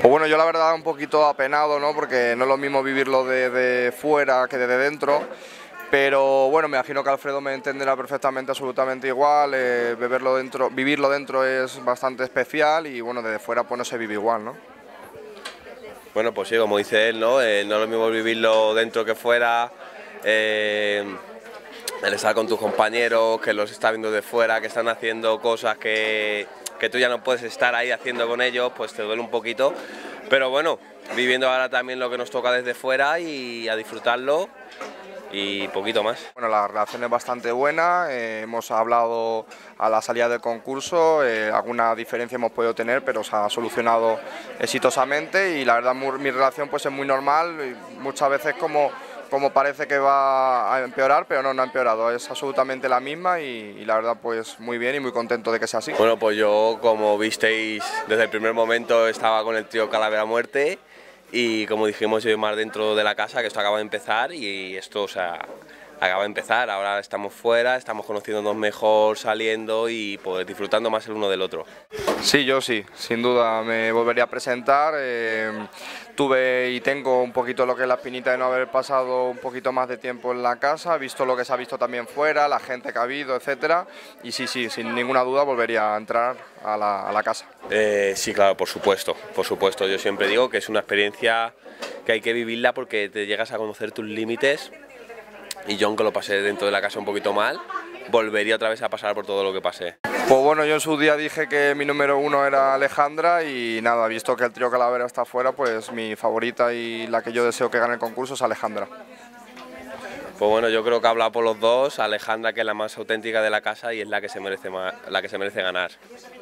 Pues bueno, yo la verdad un poquito apenado, ¿no? Porque no es lo mismo vivirlo de fuera que desde dentro. Pero bueno, me imagino que Alfredo me entenderá perfectamente, absolutamente igual. Vivirlo dentro es bastante especial y bueno, desde fuera pues no se vive igual, ¿no? Bueno, pues sí, como dice él, ¿no? No es lo mismo vivirlo dentro que fuera, el estar con tus compañeros, que los estás viendo de fuera, que están haciendo cosas que tú ya no puedes estar ahí haciendo con ellos, pues te duele un poquito. Pero bueno, viviendo ahora también lo que nos toca desde fuera y a disfrutarlo y poquito más. Bueno, la relación es bastante buena, hemos hablado a la salida del concurso, alguna diferencia hemos podido tener, pero se ha solucionado exitosamente y la verdad mi relación pues es muy normal, y muchas veces como parece que va a empeorar, pero no ha empeorado, es absolutamente la misma y la verdad pues muy bien y muy contento de que sea así. Bueno, pues yo, como visteis, desde el primer momento estaba con el trío Calavera Muerte y como dijimos yo más dentro de la casa, que esto acaba de empezar y esto, o sea, acaba de empezar. Ahora estamos fuera, estamos conociéndonos mejor, saliendo y pues disfrutando más el uno del otro. Sí, yo sí, sin duda me volvería a presentar. Tuve y tengo un poquito lo que es la espinita de no haber pasado un poquito más de tiempo en la casa, visto lo que se ha visto también fuera, la gente que ha habido, etcétera. Y sí, sin ninguna duda volvería a entrar a la casa. Sí, claro, por supuesto, por supuesto. Yo siempre digo que es una experiencia que hay que vivirla porque te llegas a conocer tus límites. Y yo, aunque lo pasé dentro de la casa un poquito mal, volvería otra vez a pasar por todo lo que pasé. Pues bueno, yo en su día dije que mi número uno era Alejandra y nada, visto que el trío Calavera está fuera, pues mi favorita y la que yo deseo que gane el concurso es Alejandra. Pues bueno, yo creo que habla por los dos, Alejandra, que es la más auténtica de la casa y es la que se merece ganar.